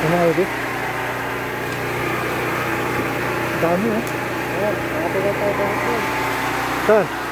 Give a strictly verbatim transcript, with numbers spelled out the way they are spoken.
Yung mga ibig. Dami oh. Ayan, nakapagay tayo bakit yun. Saan?